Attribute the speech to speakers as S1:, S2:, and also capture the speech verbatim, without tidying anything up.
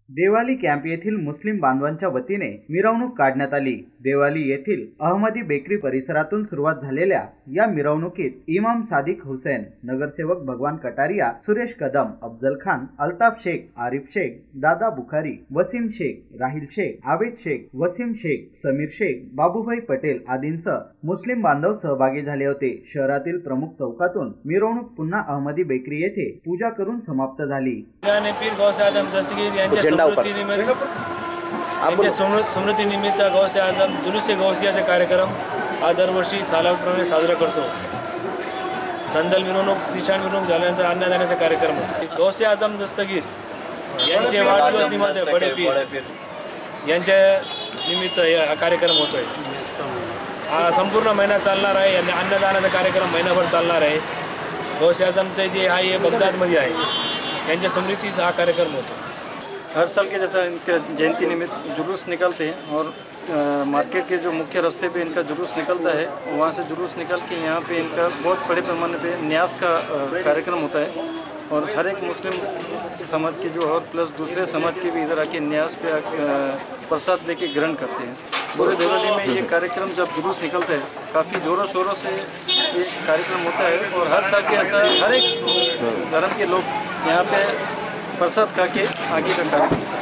S1: Devali camp येथील मुस्लिम बांधवांच्या वतीने मिरवणूक काढण्यात आली। देवाली येथील अहमदी बेकरी परिसरातून सुरुवात झालेल्या या मिरवणुकीत इमाम सादिक हुसैन, नगरसेवक भगवान कटारिया, सुरेश कदम, अफजल खान, अल्ताफ शेख, आरिफ शेख, दादा बुखारी, वसीम शेख, राहिल शेख, आवेद शेख, वसीम शेख, समीर शेख, बाबूभाई पटेल आदींसह मुस्लिम बांधव सहभागी झाले होते। शहरातील प्रमुख चौकातून मिरवणूक पुन्हा अहमदी बेकरी येथे पूजा करून समाप्त झाली।
S2: स्मृती निमित्त गौसे आजम जुलूसे गौसियाचे कार्यक्रम हा दरवर्षी सालाप्रमाणे साजरा करतो। संदल मिरवणूक, निशाण मिरवणूक झाल्यानंतर अन्नदानाचा कार्यक्रम होतो। गौसे आजम दस्तगीर यांचे वाढदिवस निमित्त बडे पीर यांच्या निमित्त हा कार्यक्रम होतोय। हा संपूर्ण महिना चालणार आहे आणि अन्नदानाचा कार्यक्रम महिनाभर चालणार आहे। गौसे आजमचे जे आहे बगदादमध्ये आहे, यांच्या स्मृतीचा हा कार्यक्रम होतो।
S3: हर साल के जैसा इनके जयंती निमित्त जुलूस निकलते हैं और आ, मार्केट के जो मुख्य रास्ते पे इनका जुलूस निकलता है, वहाँ से जुलूस निकल के यहाँ पे इनका बहुत बड़े पैमाने पे न्यास का कार्यक्रम होता है और हर एक मुस्लिम समाज के जो और प्लस दूसरे समाज के भी इधर आके न्यास पे प्रसाद दे के ग्रहण करते हैं। पूरे देवाली में ये कार्यक्रम जब जुलूस निकलता है काफ़ी ज़ोरों शोरों से ये कार्यक्रम होता है और हर साल के ऐसा हर एक धर्म के लोग यहाँ पे प्रसाद खा के आगे का कार्यक्रम